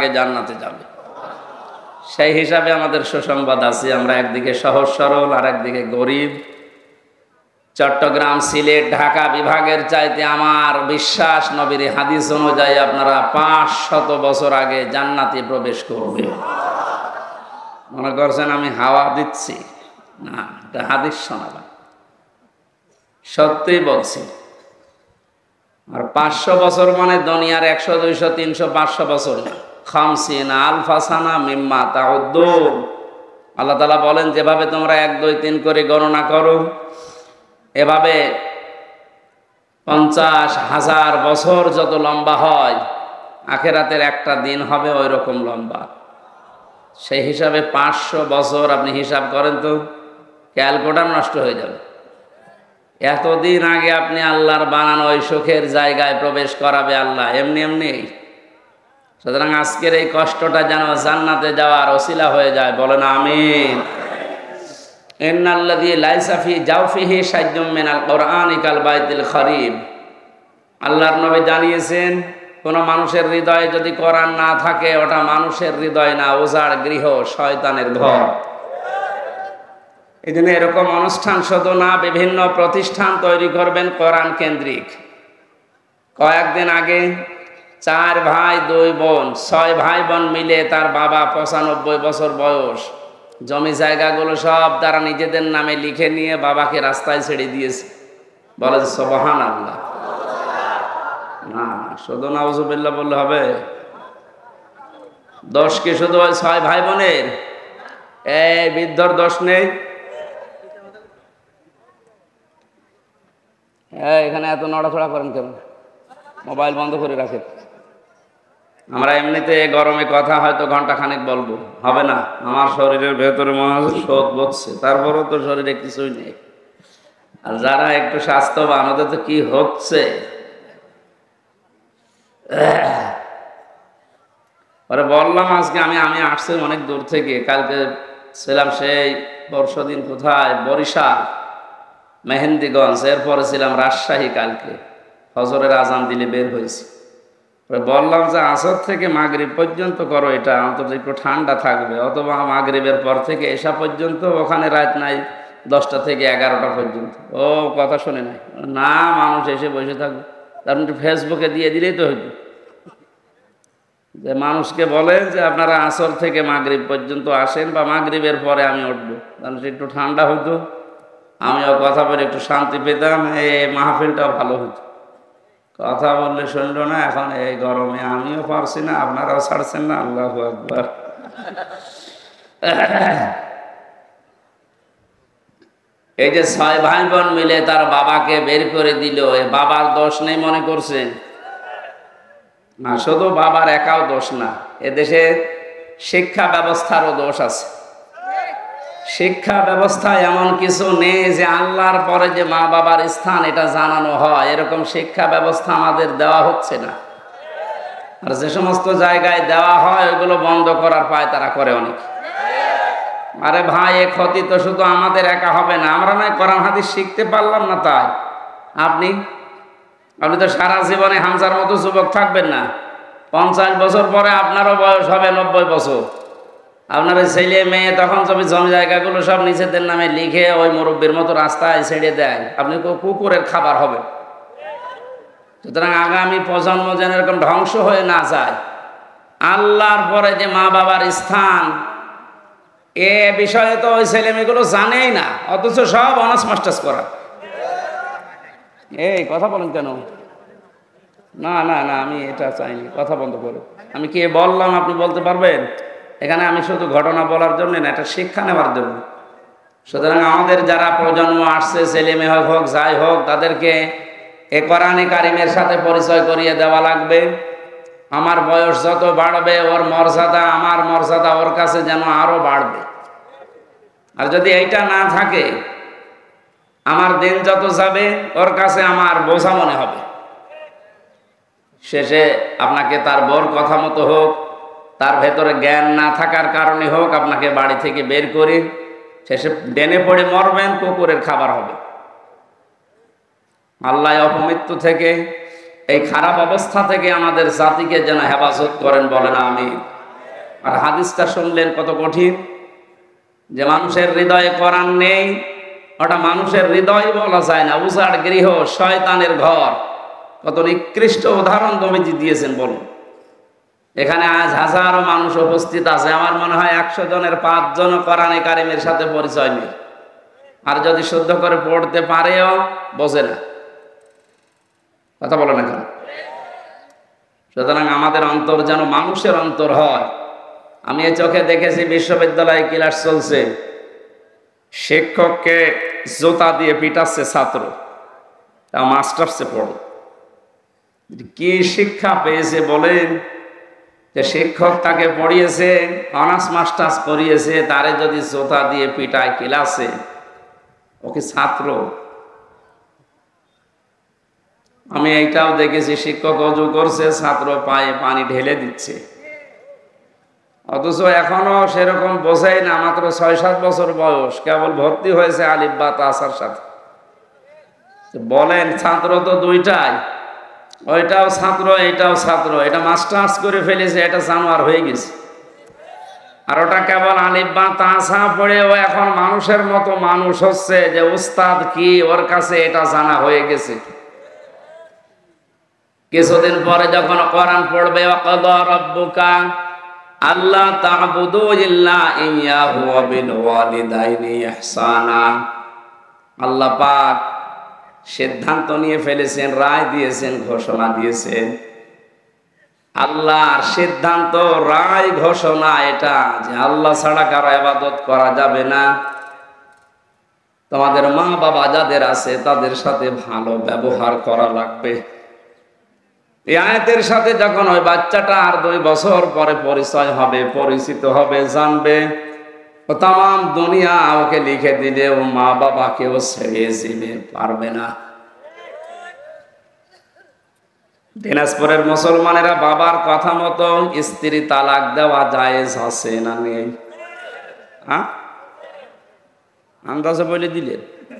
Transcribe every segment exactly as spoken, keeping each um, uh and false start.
জান্নাতে যাবে। সেই হিসাবে আমাদের সুসংবাদ আছে, আমরা একদিকে সহজ সরল আর একদিকে গরিব। চট্টগ্রাম, সিলেট, ঢাকা বিভাগের চাইতে আমার বিশ্বাস নবীর হাদিস অনুযায়ী আপনারা পাঁচ শত বছর আগে জান্নাতে প্রবেশ করবে। মনে করছেন আমি হাওয়া দিচ্ছি? না, এটা হাদিস শোনালাম, সত্যি বলছি। আর পাঁচশো বছর মানে দুনিয়ার একশো দুইশো তিনশো পাঁচশো বছর না, খামসিন আলফাসানা মিম্মা তাউদ্দুন। আল্লাহ তাআলা বলেন, যেভাবে তোমরা এক দুই তিন করে গণনা করো, এভাবে পঞ্চাশ হাজার বছর যত লম্বা হয়, আখেরাতের একটা দিন হবে ওই রকম লম্বা। সেই হিসাবে পাঁচশো বছর আপনি হিসাব করেন তো, ক্যালকুলেটর নষ্ট হয়ে যাবে। এতদিন আগে আপনি আল্লাহর বানানো ওই সুখের জায়গায় প্রবেশ করাবে আল্লাহ এমনি এমনি। সুতরাং আজকের এই কষ্টটা যেন জান্নাতে যাওয়ার ওসিলা হয়ে যায়, বলেন আমিন। ইন্নাল্লাযী লাইসা ফি জাওফিহি শাইউম মিনাল কুরআনি কাল বাইতিল খরিব। আল্লাহর নবী জানিয়েছেন, কোন মানুষের হৃদয়ে যদি কোরআন না থাকে, ওটা মানুষের হৃদয় না, উজাড় গৃহ, শয়তানের ঘর। এই জন্য এরকম অনুষ্ঠান শুধু না, বিভিন্ন প্রতিষ্ঠান তৈরি করবেন কোরআন কেন্দ্রিক। কয়েকদিন আগে চার ভাই দুই বোন, ছয় ভাই বোন মিলে তার বাবা পঁচানব্বই বছর বয়স, জমি জায়গাগুলো সব তারা নিজেদের নামে লিখে নিয়ে বাবাকে রাস্তায় ছেড়ে দিয়েছে। বলে সুবহানাল্লাহ। না, শুধু নাউজুবিল্লাহ বললে হবে? দোষ কি শুধু ওই ছয় ভাই বোনের? এই বৃদ্ধর দোষ নেই? এখানে এত নড়াচড়া করেন কেন? মোবাইল বন্ধ করে রাখেন। আমরা এমনিতে গরমে কথা হয়তো ঘন্টা খানেক বলবো, হবে না। আমার শরীরের ভেতরে মনে হচ্ছে শোধ বসছে, তারপরও তো শরীরে কিছুই নেই। আর যারা একটু স্বাস্থ্যবান, ওদের তো কি হচ্ছে। পরে বললাম আজকে আমি আমি আসছি অনেক দূর থেকে, কালকে ছিলাম সেই পরশুদিন কোথায়, বরিশাল, মেহেন্দিগঞ্জ, এরপরে ছিলাম রাজশাহী। কালকে ফজরের আজান দিলে বের হয়েছি। বললাম যে আসর থেকে মাগরিব পর্যন্ত করো, এটা অন্তত একটু ঠান্ডা থাকবে, অথবা মাগরিবের পর থেকে এসা পর্যন্ত, ওখানে রাত নাই দশটা থেকে এগারোটা পর্যন্ত। ও কথা শুনে নাই, না মানুষ এসে বসে থাকবে, তার একটু ফেসবুকে দিয়ে দিলেই তো হইতো, যে মানুষকে বলেন যে আপনারা আসর থেকে মাগরিব পর্যন্ত আসেন, বা মাগরিবের পরে আমি উঠবো, তাহলে একটু ঠান্ডা হইতো, আমিও কথা বলে একটু শান্তি পেতাম, এই মাহফিলটাও ভালো হতো। কথা বললে শুনল না, এখন এই গরমে আমিও পারছি না, আপনারাও ছাড়ছেন না। আল্লাহু আকবার। এই যে ছয় ভাই বোন মিলে তার বাবাকে বের করে দিল, এই বাবার দোষ নেই মনে করছেন? না, শুধু বাবার একাও দোষ না, এদেশে শিক্ষা ব্যবস্থারও দোষ আছে। শিক্ষা ব্যবস্থায় এমন কিছু নেই যে আল্লাহর পরে যে মা বাবার স্থান এটা জানানো হয়, এরকম শিক্ষা ব্যবস্থা আমাদের দেওয়া হচ্ছে না। আর যে সমস্ত জায়গায় দেওয়া হয় ওইগুলো বন্ধ করার পায় তারা করে অনেক। আরে ভাই, এ ক্ষতি তো শুধু আমাদের একা হবে না। আমরা নয় কোরআন হাদিস শিখতে পারলাম না, তাই আপনি আপনি তো সারা জীবনে হামজার মতো যুবক থাকবেন না। পঞ্চাশ বছর পরে আপনারও বয়স হবে নব্বই বছর। আপনার ছেলে মেয়ে তখন জমি জমি জায়গাগুলো সব নিজেদের নামে লিখে ওই মুরব্বীর মতো রাস্তায় ছেড়ে দেয়, আপনি কুকুরের খাবার হবে। সুতরাং আগামী প্রজন্ম যেন এরকম ধ্বংস হয়ে না যায়। আল্লাহর পরে যে মা বাবার স্থান, এ বিষয়ে তো ওই ছেলে মেয়েগুলো জানেই না, অথচ সব অনার্স মাস্টার্স করা। এই কথা বলেন কেন? না না না, আমি এটা চাইনি, কথা বন্ধ করে। আমি কি বললাম আপনি বলতে পারবেন? এখানে আমি শুধু ঘটনা বলার জন্য না, এটা শিক্ষা নেওয়ার জন্য। সুতরাং আমাদের যারা প্রজন্ম আসছে, ছেলে মেয়ে হোক যাই হোক, তাদেরকে এ কোরআনে কারিমের সাথে পরিচয় করিয়ে দেওয়া লাগবে। আমার বয়স যত বাড়বে, ওর মর্যাদা, আমার মর্যাদা ওর কাছে যেন আরো বাড়বে। আর যদি এইটা না থাকে, আমার দিন যত যাবে ওর কাছে আমার বোঝা মনে হবে। শেষে আপনাকে তার বর কথা মতো হোক, তার ভেতরে জ্ঞান না থাকার কারণে হোক, আপনাকে বাড়ি থেকে বের করে শেষে ডেনে পড়ে মরবেন, কুকুরের খাবার হবে। আল্লাহ অপমৃত্যু থেকে, এই খারাপ অবস্থা থেকে আমাদের জাতিকে যেন হেফাজত করেন, বলেন আমিন। আর হাদিসটা শুনলেন কত কঠিন, যে মানুষের হৃদয়ে কোরআন নেই, ওটা মানুষের হৃদয় বলা যায় না, উজাড় গৃহ, শয়তানের ঘর। কত নিকৃষ্ট উদাহরণ নবীজি দিয়েছেন বলুন। এখানে আজ হাজারো মানুষ উপস্থিত আছে, আমার মনে হয় একশো জনের পাঁচ জন কোরআনে কারিমের সাথে পরিচয় নেই, আর যদি শুদ্ধ করে পড়তে পারেও বোঝে না। কথা বলে না কেন? সুতরাং আমাদের অন্তর যেন মানুষের অন্তর হয়। আমি এই চোখে দেখেছি, বিশ্ববিদ্যালয়ে ক্লাস চলছে, শিক্ষককে জুতা দিয়ে পিটাচ্ছে ছাত্র, তা মাস্টার্সে পড়ে। কি শিক্ষা পেয়েছে বলেন? যে শিক্ষক তাকে পড়িয়েছে, অনার্স মাস্টার্স পড়িয়েছে, তারে যদি জুতা দিয়ে পিটায় ক্লাসে, ওকে ছাত্র। আমি এইটাও দেখেছি, শিক্ষক অজু করছে, ছাত্র পায়ে পানি ঢেলে দিচ্ছে, অথচ এখনো সেরকম বোঝাই না, মাত্র ছয় সাত বছর বয়স, কেবল ভর্তি হয়েছে আলিফ বা তাসার সাথে। বলেন, ছাত্র তো দুইটাই, ওইটাও ছাত্র এটাও ছাত্র, এটা মাস্টার্স করে ফেলেছে, এটা জানোয়ার হয়ে গেছে। আর ওটা কেবল আলিফ বা তাসা পড়ে ও এখন মানুষের মতো মানুষ হচ্ছে, যে উস্তাদ কি ওর কাছে এটা জানা হয়ে গেছে। কিছুদিন পরে যখন কোরআন পড়বে, ওয়াকাদা রাব্বুকা আল্লাহ তা'বুদু ইল্লা ইয়্যাহু ওয়া বিল ওয়ালিদাইনি ইহসানা, আল্লাহ পাক সিদ্ধান্ত নিয়ে ফেলেছেন, রায় দিয়েছেন, ঘোষণা দিয়েছেন। আল্লাহর সিদ্ধান্ত, রায়, ঘোষণা এটা যে আল্লাহ ছাড়া কারো ইবাদত করা যাবে না। তোমাদের মা বাবা যাদের আছে তাদের সাথে ভালো ব্যবহার করা লাগবে। এই আয়াতের সাথে যখন ওই বাচ্চাটা আর দুই বছর পরে পরিচয় হবে, পরিচিত হবে, জানবে, ও তাম দুনিয়া ওকে লিখে দিলে ও মা বাবাকেও ছেড়ে দিতে পারবে না। দিনাজপুরের মুসলমানেরা বাবার কথা মতো স্ত্রী তালাক দেওয়া জায়েজ আছে না নেই? হ্যাঁ, আন্দাজে বলে দিলেন।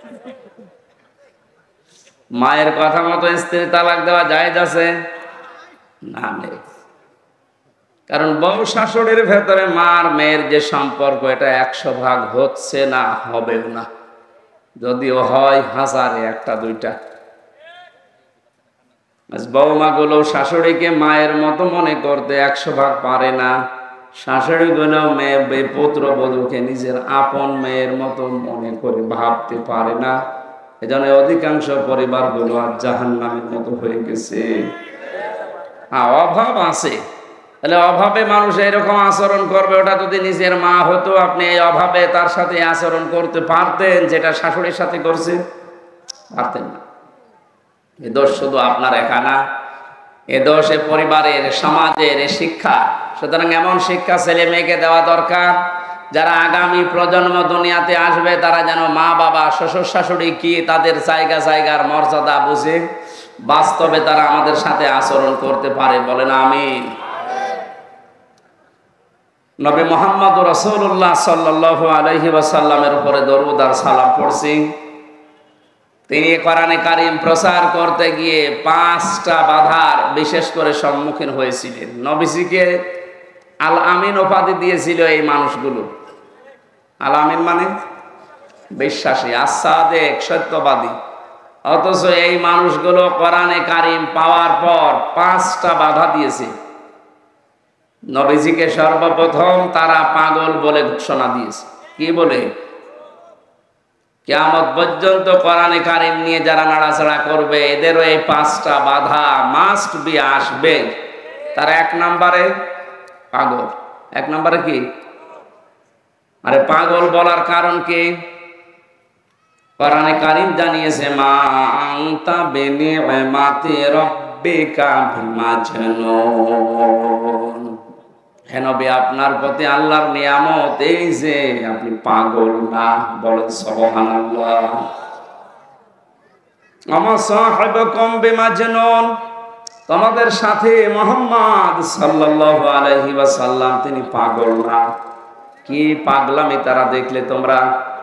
মায়ের কথা মতো স্ত্রী তালাক দেওয়া জায়েজ আছে না নেই? কারণ বউ শাশুড়ির ভেতরে মার মেয়ের যে সম্পর্ক, এটা একশো ভাগ হচ্ছে না, হবেও না। যদিও হয় হাজারে একটা দুইটা। বৌমা গুলো শাশুড়িকে মায়ের মতো মনে করতে একশো ভাগ পারে না। শাশুড়ি গুলো মেয়ে পুত্র বধূকে নিজের আপন মেয়ের মতো মনে করে ভাবতে পারে না। এজন্য অধিকাংশ পরিবার গুলো আর জাহান্নামের মতো হয়ে গেছে। হ্যাঁ, অভাব আছে, তাহলে অভাবে মানুষ এরকম আচরণ করবে। ওটা যদি নিজের মা হতো, আপনি এই অভাবে তার সাথে আচরণ করতে পারতেন যেটা শাশুড়ির সাথে করছে? পারতেন না। এ দোষ শুধু আপনার একা না, এ দোষ এ পরিবারের, সমাজের, এ শিক্ষা। সুতরাং এমন শিক্ষা ছেলে মেয়েকে দেওয়া দরকার, যারা আগামী প্রজন্ম দুনিয়াতে আসবে তারা যেন মা বাবা, শ্বশুর শাশুড়ি কি, তাদের জায়গা জায়গার মর্যাদা বুঝে বাস্তবে তারা আমাদের সাথে আচরণ করতে পারে। বলেন আমিন। নবী মুহাম্মদ রাসূলুল্লাহ সাল্লাল্লাহু আলাইহি ওয়াসাল্লামের উপরে দরুদ আর সালাম পড়ছি। তিনি কোরআনে কারিম প্রচার করতে গিয়ে পাঁচটা বাধার বিশেষ করে সম্মুখীন হয়েছিলেন। নবীজিকে আল আমিন উপাধি দিয়েছিল এই মানুষগুলো। আল আমিন মানে বিশ্বাসী, আস-সাদিক, সত্যবাদী। অথচ এই মানুষগুলো কোরআনে কারিম পাওয়ার পর পাঁচটা বাধা দিয়েছে। নবীজিকে সর্বপ্রথম তারা পাগল বলে ঘোষণা দিয়েছে। কি বলে? কিয়ামত পর্যন্ত কোরআনে কারিম নিয়ে যারা নাড়াচাড়া করবে এদেরও এই পাঁচটা বাধা মাস্ট বি আসবে। তার এক নম্বরে পাগল। এক নম্বরে কি? আরে পাগল বলার কারণ কি? কোরআনে কারিম জানিয়েছে, মা আনতা বিনিআমাতি রাব্বিকা বিমাজনুন। হে নবী, আপনার প্রতি আল্লাহর নিয়ামত এই যে আপনি পাগল না। বলেন সুবহানাল্লাহ। আমা সাহিবুকুম বিমাজনুন, তোমাদের সাথে মুহাম্মদ সাল্লাল্লাহু আলাইহি ওয়াসাল্লাম তিনি পাগল না। কি পাগলামি তারা দেখলে তোমরা?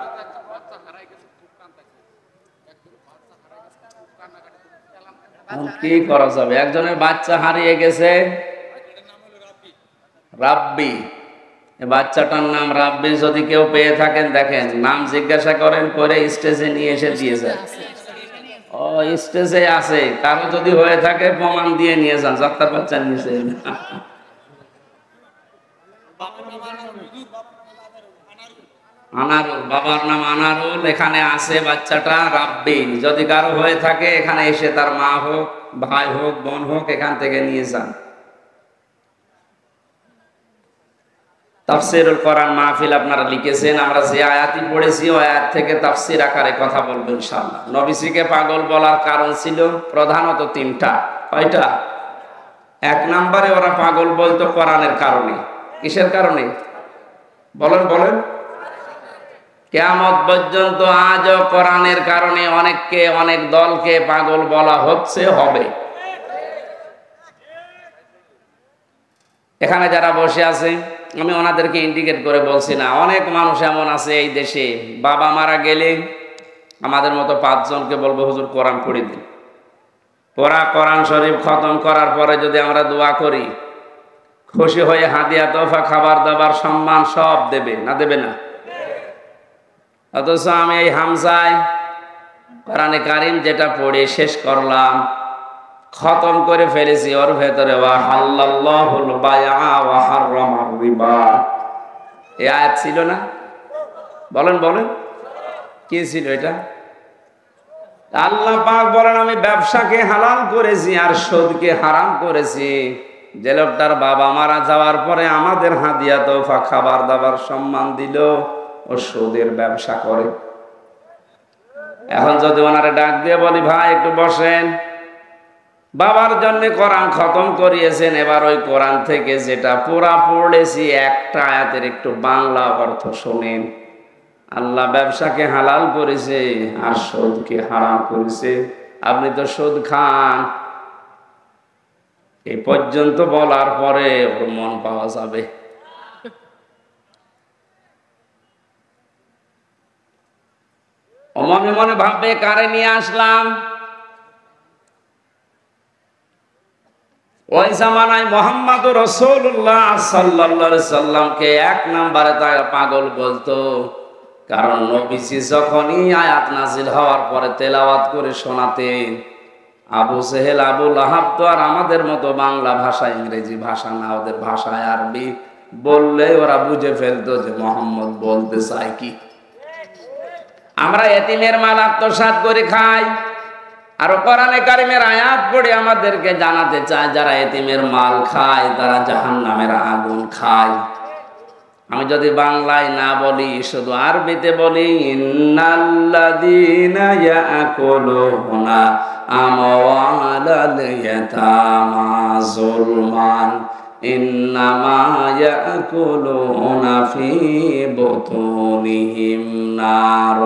কি করা যাবে? একজনের বাচ্চা হারিয়ে গেছে, রাব্বি বাচ্চাটার নাম রাব্বি। যদি কেউ পেয়ে থাকেন দেখেন, নাম জিজ্ঞাসা করেন, করে স্টেজে নিয়ে এসে দিয়েছে। ও স্টেজে আছে, কারো যদি হয়ে থাকে প্রমাণ দিয়ে নিয়ে যান, যাত্রার বাচ্চা নিয়েছে। আনারুল, বাবার নাম আনারুল, এখানে আছে বাচ্চাটা রাব্বি। যদি কারো হয়ে থাকে এখানে এসে তার মা হোক, ভাই হোক, বোন হোক, এখান থেকে নিয়ে যান। তাফসীরুল কোরআন মাহফিল আপনারা লিখেছেন, আমরা যে আয়াতই পড়েছি ওই আয়াত থেকে তাফসীর আকারে কথা বলবো ইনশাআল্লাহ। নবীজিকে পাগল বলার কারণ ছিল প্রধানত তিনটা। কয়টা? এক নম্বরে ওরা পাগল বলতো কোরআনের কারণে। কিসের কারণে বলেন বলেন? কিয়ামত পর্যন্ত আজও কোরআনের কারণে অনেককে, অনেক দলকে পাগল বলা হচ্ছে, হবে। এখানে যারা বসে আছে, আমি ওনাদেরকে ইন্ডিকেট করে বলছি না, অনেক মানুষ এমন আছে এই দেশে, বাবা মারা গেলে আমাদের মতো পাঁচজনকে বলবো হুজুর কোরআন পড়ে দিন। পড়া কোরআন শরীফ খতম করার পরে যদি আমরা দোয়া করি, খুশি হয়ে হাদিয়া, তোফা, খাবার দাবার, সম্মান সব দেবে না, দেবে না? অথচ আমি এই হামজায় কোরআনে কারিম যেটা পড়ে শেষ করলাম, খতম করে ফেলেছি, ওর ভেতরে ওয়া হাল্লাল্লাহুল বায়আ ওয়া হাররামার রিবা এই আয়াত ছিল না? বলেন বলেন, কি ছিল এটা? আল্লাহ পাক বলেন আমি ব্যবসাকে হালাল করেছি আর সুদকে হারাম করেছি। যে লোকটার বাবা মারা যাওয়ার পরে আমাদের হাদিয়া, তোফা, খাবার দাবার, সম্মান দিল, ও সুদের ব্যবসা করে। এখন যদি ওনারে ডাক দিয়ে বলি ভাই একটু বসেন, বাবার জন্য কোরআন খতম করিয়েছেন, এবার ওই কোরআন থেকে যেটা পুরা পড়েছি একটা আয়াতের একটু বাংলা অর্থ শোনেন। আল্লাহ ব্যবসাকে হালাল করেছে আর সুদকে হারাম করেছে, আপনি তো সুদ খান। এই পর্যন্ত বলার পরে ওর মন পাওয়া যাবে। মনে মনে ভাববে কারে নিয়ে আসলাম। ওই জামানায় মুহাম্মদুর রাসূলুল্লাহ সাল্লাল্লাহু আলাইহি সাল্লামকে এক নম্বরে তারা পাগল বলতো, কারণ নবীজি যখনই আয়াত নাজিল হওয়ার পরে তেলাওয়াত করে শোনাতেন, আবু জেহেল, আবু লাহাব তো আর আমাদের মতো বাংলা ভাষা, ইংরেজি ভাষা না, ওদের ভাষায় আরবি বললে ওরা বুঝে ফেলতো যে মুহাম্মদ বলতে চায় কি। আমরা এতিমের মাল আত্মসাৎ করে খাই, আর কোরআনে কারিমের আয়াত পড়ে আমাদেরকে জানাতে চায় যারা এতিমের মাল খায় তারা জাহান্নামের আগুন খায়। আমি যদি বাংলায় না বলি, শুধু আরবিতে বলি, ইন্নাল্লাযীনা ইয়াকুলুনা আমওয়ালাল ইয়াতামা যুলমান ইন্নামা ইয়াকুলুনা ফি বুতুনিহিম নার।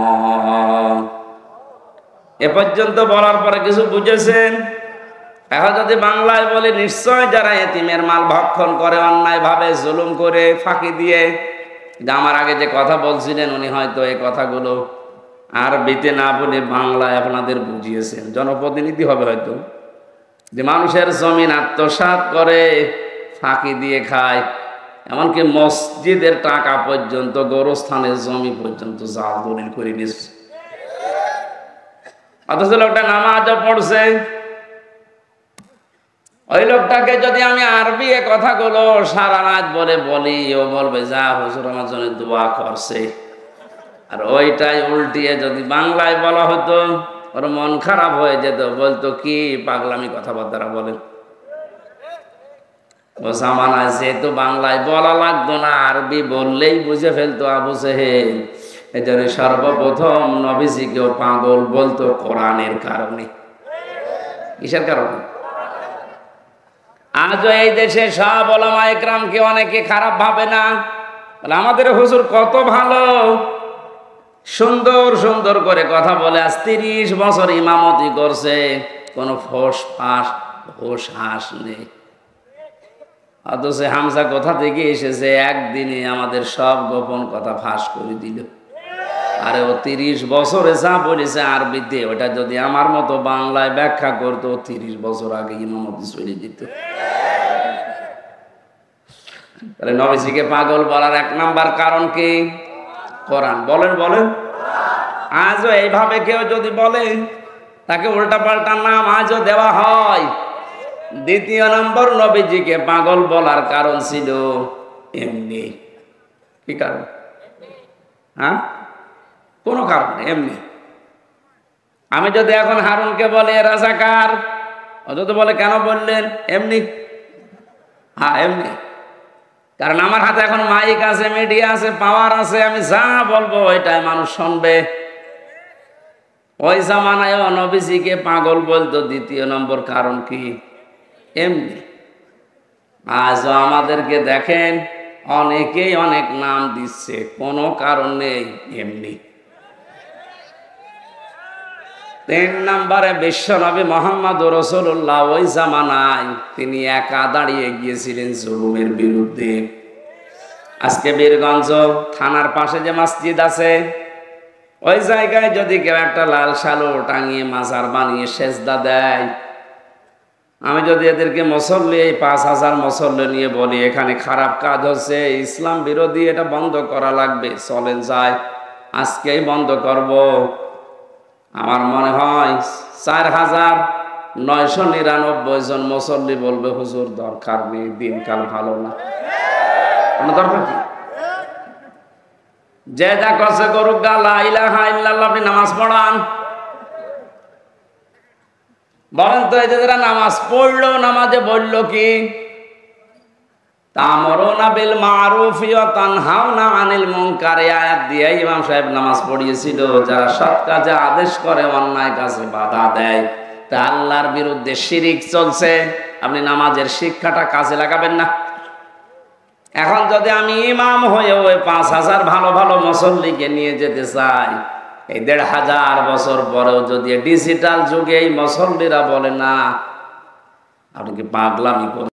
এ পর্যন্ত বলার পরে কিছু বুঝেছেন? এখন যদি বাংলায় বলি, নিশ্চয় যারা এতিমের মাল ভক্ষণ করে, অন্যায় ভাবে জুলুম করে, ফাঁকি দিয়ে, আমার আগে যে কথা বলছিলেন উনি হয়তো এই কথাগুলো আরবিতে না বলে বাংলায় আপনাদের বুঝিয়েছেন। জনপ্রতিনিধি হবে হয়তো, যে মানুষের জমিন আত্মসাৎ করে, ফাঁকি দিয়ে খায়, এমনকি মসজিদের টাকা পর্যন্ত, গোরস্থানের জমি পর্যন্ত জাল দলিল করে নিচ্ছে। অথচ লোকটা নামাজও পড়ছে। ওই লোকটাকে যদি আমি আরবি এ কথাগুলো সারা রাত বলে বলি, ও বলবে যা হুজুর আমার জন্য দোয়া করছে। আর ওইটাই উল্টিয়ে যদি বাংলায় বলা হতো, ওর মন খারাপ হয়ে যেত, বলতো কি পাগলামি কথাবার্তা বলেন। ও জামানায় যেহেতু বাংলায় বলা লাগতো না, আরবি বললেই বুঝে ফেলতো আবু জেহেল। এই জন্য সর্বপ্রথম নবীজিকেও পাগল বলতো কোরআনের কারণে। কিসের কারণে? আজও এই দেশে সব ওলামা ইকরামকে অনেকে খারাপ ভাবে না, আমাদের হুজুর কত ভালো, সুন্দর সুন্দর করে কথা বলে, আজ তিরিশ বছর ইমামতি করছে, কোনো ফোস ফাঁস হোস হাস নেই। অথচ হামজা কোথা থেকে এসেছে, একদিনে আমাদের সব গোপন কথা ফাঁস করে দিল। আরে ও তিরিশ বছরে যা বলেছে আরবিতে, ওটা যদি আমার মতো বাংলায় ব্যাখ্যা করতো, তিরিশ বছর আগে ইমামতি চলে যেত। তাহলে নবীজিকে পাগল বলার এক নাম্বার কারণ কি? কোরআন। বলেন বলেন। আজও এইভাবে কেউ যদি বলে তাকে উল্টা পাল্টা নাম আজও দেওয়া হয়। দ্বিতীয় নম্বর, নবীজিকে পাগল বলার কারণ ছিল এমনি। কি কারণ? হ্যাঁ, কোনো কারণ নেই, এমনি। আমি যদি এখন হারুনকে বলি রাজাকার, ও যদি বলে কেন বললেন? এমনি। হ্যাঁ, এমনি। কারণ আমার হাতে এখন মাইক আছে, মিডিয়া আছে, পাওয়ার আছে, আমি যা বলবো ওইটাই মানুষ শুনবে। ওই জামানায় নবীজিকে পাগল বলতো। দ্বিতীয় নম্বর কারণ কি? এমনি। আজ আমাদেরকে দেখেন অনেকেই অনেক নাম দিচ্ছে, কোনো কারণ নেই, এমনি। তিন নম্বরে বিশ্ব নবী মোহাম্মদ রাসূলুল্লাহ ওই জামানায় তিনি একা দাঁড়িয়ে গিয়েছিলেন জুলুমের বিরুদ্ধে। আজকে বীরগঞ্জ থানার পাশে যে মসজিদ আছে, ওই জায়গায় যদি কেউ একটা লাল শালো টাঙিয়ে মাজার বানিয়ে সেজদা দেয়, আমি যদি এদেরকে মুসল্লি, এই পাঁচ হাজার মুসল্লি নিয়ে বলি এখানে খারাপ কাজ হচ্ছে, ইসলাম বিরোধী, এটা বন্ধ করা লাগবে, চলেন যাই, আজকেই বন্ধ করব, আমার মনে হয় চার হাজার নয়শো নিরানব্বই জন মুসল্লি বলবে হুজুর দরকার নেই, দিনকাল ভালো না। দরকার কি? যে যা করছে করুক, গা লা ইলাহা ইল্লাল্লাহ, আপনি নামাজ পড়ান। বলেন তো, এই যে যারা নামাজ পড়লো, নামাজে বললো কি? তা'মুরুনা বিল মা'রুফি ওয়া তানহাউনা আনিল মুনকার। এই আয়াত দিয়ে ইমাম সাহেব নামাজ পড়িয়েছিল, যারা সৎ কাজে আদেশ করে, অন্যায় কাজে বাধা দেয়। তা আল্লাহর বিরুদ্ধে শিরিক চলছে, আপনি নামাজের শিক্ষাটা কাজে লাগাবেন না? এখন যদি আমি ইমাম হয়ে ওই পাঁচ হাজার ভালো ভালো মুসল্লিকে নিয়ে যেতে চাই, এই দেড় হাজার বছর পরেও যদি ডিজিটাল যুগে এই মুসল্লিরা বলে না, আপনি কি পাগলামি করেন?